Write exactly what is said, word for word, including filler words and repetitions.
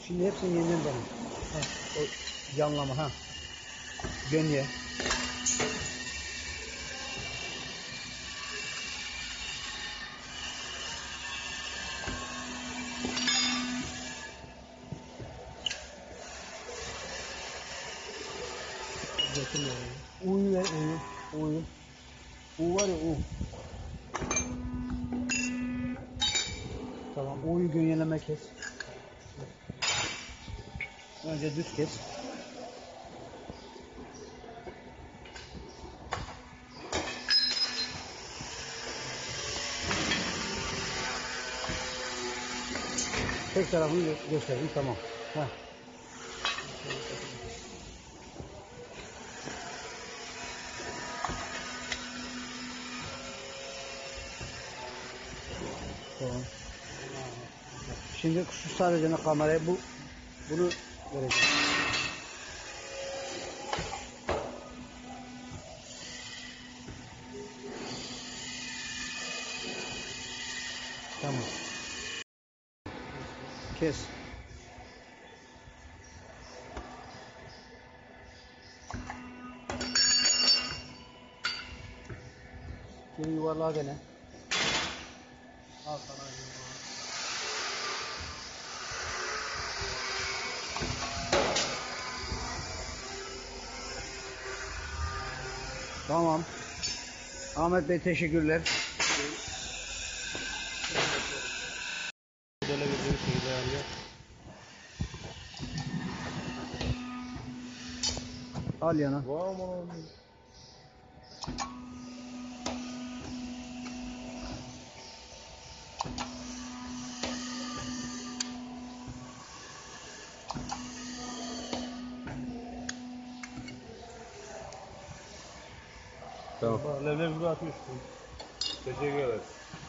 Şimdi hepsini yeniden dene. Ha, o yanlama ha. Gönye. U'yu ver, U'yu. U'yu. U var ya, U. Tamam, U'yu gönyeleme kes. Önce düz kes. Tek tarafını gö göstereyim, tamam. Heh. Tamam. Şimdi şu sadece kameraya bu bunu vereceğim. Tamam. Kes. Geri yuvarlağa gene. Al sana yuvarlağa. Tamam. Ahmet Bey teşekkürler. Böyle bir şekilde ayarlıyor. Al yana. Wow. Tamam. Leblebi atıyorsun. Teşekkür ederiz.